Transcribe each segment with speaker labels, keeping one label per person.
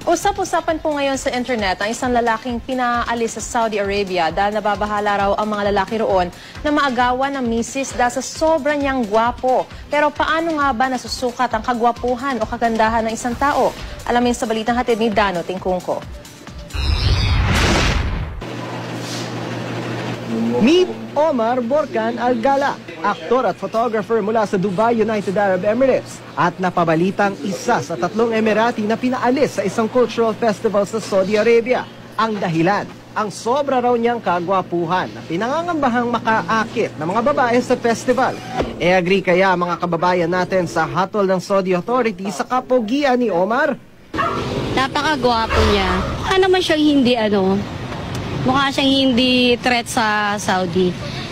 Speaker 1: Usap-usapan po ngayon sa internet ang isang lalaking pinaalis sa Saudi Arabia dahil nababahala raw ang mga lalaki roon na maagawan ng misis dahil sa sobrang niyang gwapo. Pero paano nga ba nasusukat ang kagwapuhan o kagandahan ng isang tao? Alamin sa balitang hatid ni Dano Tingkungko.
Speaker 2: Meet Omar Borkan Al-Gala, aktor at photographer mula sa Dubai, United Arab Emirates, at napabalitang isa sa 3 Emirati na pinaalis sa isang cultural festival sa Saudi Arabia. Ang dahilan, ang sobra raw niyang kagwapuhan na pinangangambahang makaakit ng mga babae sa festival. Agree kaya mga kababayan natin sa hatol ng Saudi authorities sa kapogian ni Omar?
Speaker 3: Napakagwapo niya. Mukha naman siyang mukha siyang hindi threat sa Saudi.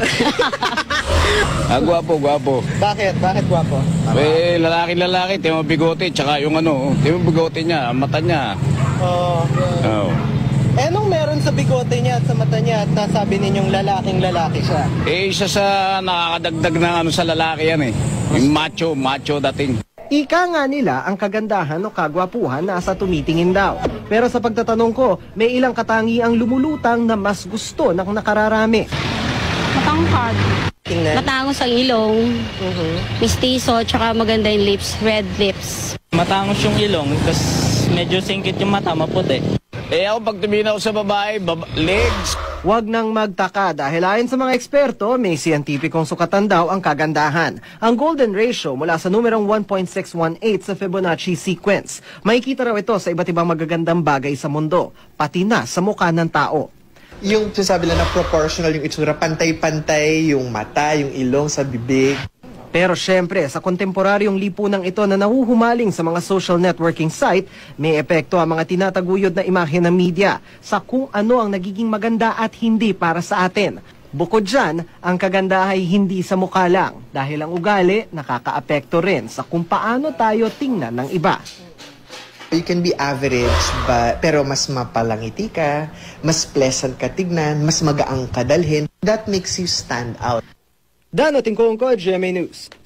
Speaker 4: Gwapo.
Speaker 2: Bakit? Bakit gwapo?
Speaker 4: Lalaki, timo bigote, tsaka yung timo bigote niya, mata niya.
Speaker 2: Oh. Anong meron sa bigote niya at sa mata niya at nasabi ninyong lalaking lalaki siya?
Speaker 4: Isa sa nakakadagdag ng sa lalaki yan eh. Yung macho dating.
Speaker 2: Ika nga nila ang kagandahan o kagwapuhan nasa tumitingin daw. Pero sa pagtatanong ko, may ilang katangiang lumulutang na mas gusto ng nakararami.
Speaker 3: Matangkad. Matangos ang ilong. Mistiso, tsaka maganda yung lips, red lips.
Speaker 5: Matangos yung ilong, tapos medyo singkit yung mata, maputi.
Speaker 4: Ako pag tumina ko sa babae, legs.
Speaker 2: Huwag nang magtaka dahil ayon sa mga eksperto, may siyentipikong sukatan daw ang kagandahan. Ang golden ratio mula sa numerong 1.618 sa Fibonacci sequence. Makikita raw ito sa iba't ibang magagandang bagay sa mundo, pati na sa mukha ng tao.
Speaker 6: Yung sasabi lang na proportional yung itsura, pantay-pantay yung mata, yung ilong sa bibig.
Speaker 2: Pero syempre, sa kontemporaryong lipunang ito na nahuhumaling sa mga social networking site, may epekto ang mga tinataguyod na imahe ng media sa kung ano ang nagiging maganda at hindi para sa atin. Bukod dyan, ang kaganda ay hindi sa mukha lang dahil ang ugali nakakaapekto rin sa kung paano tayo tingnan ng iba.
Speaker 6: You can be average, pero mas mapalangiti ka, mas pleasant ka tignan, mas magaang ka dalhin. That makes you stand out.
Speaker 2: Dano Tingkungko, GMA News.